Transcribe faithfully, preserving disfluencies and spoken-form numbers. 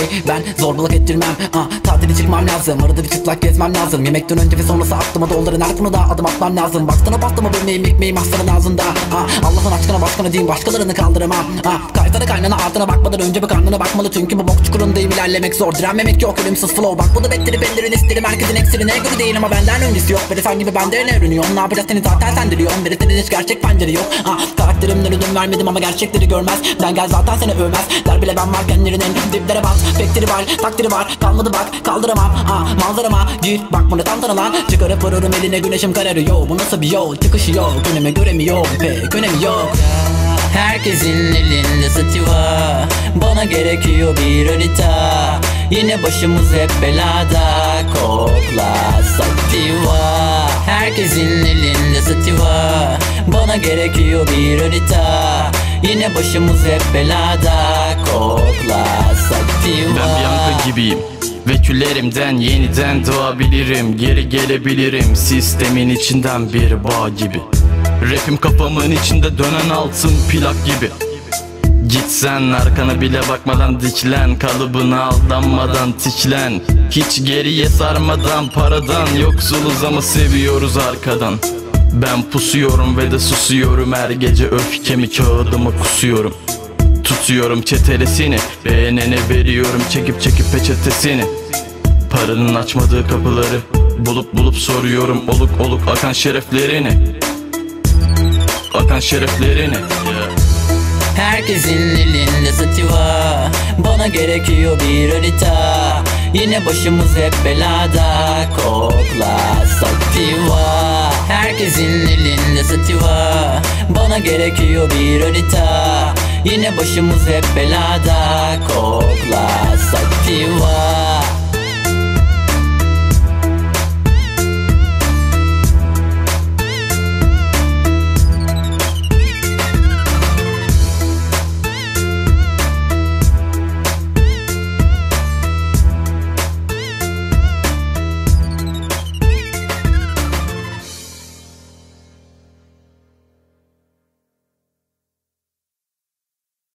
ben zorbalık ettirmem. ah, Tatile çıkmam lazım, arada bir çıplak gezmem lazım. Yemekten önce ve sonrası aklıma doldurun her konuda adım atmam lazım. Baksana bastıma bölmeyi ekmeğim hastanın ağzında. ah, Allah'ın aşkına başkanı diyeyim, başkalarını kaldıramam. ah, Kaysana kaynana ardına bakmadan önce bir karnına bakmalı. Çünkü bu bok çukurundayım, ilerlemek zor, direnmemek yok, ölümsüz flow. Bak bu da bettirip ellerin isterim, herkesin eksirine göre değil ama benden öncesi yok. Biri sen gibi bende ne ürünüyor, ne yapacağız seni zaten sen diliyorsun. Biri senin hiç gerçek pencere yok. ah, Karakterimden ödün vermedim ama gerçekleri görmez. Ben gel zaten seni övmez, der bile ben varken yerinin diplere bas. Bektiri var, takdiri var, kalmadı bak kaldıramam. ah, Manzarama gir bak bunu tam tanılan. Çıkarıp vururum eline güneşim kararıyor. Bu nasıl bir yol, çıkışı yok, önüme göremiyor, pek önemi yok. Herkesin elinde sativa, bana gerekiyor bir harita. Yine başımız hep belada, kokla sativa. Herkesin elinde sativa, bana gerekiyor bir harita. Yine başımız hep belada, kokla sativa. Ben bir yankı gibiyim ve küllerimden yeniden doğabilirim. Geri gelebilirim sistemin içinden bir bağ gibi. Rapim kafamın içinde dönen altın plak gibi. Gitsen arkana bile bakmadan diklen, kalıbına aldanmadan tiklen. Hiç geriye sarmadan paradan yoksuluz ama seviyoruz arkadan. Ben pusuyorum ve de susuyorum, her gece öfkemi kağıdıma kusuyorum. Tutuyorum çetelesini, beğenene veriyorum çekip çekip peçetesini. Paranın açmadığı kapıları bulup bulup soruyorum oluk oluk akan şereflerini. Akan şereflerini yeah. Herkesin elinde sativa, bana gerekiyor bir harita. Yine başımız hep belada, kokla sativa. Herkesin elinde sativa, bana gerekiyor bir harita. Yine başımız hep belada, kokla sativa.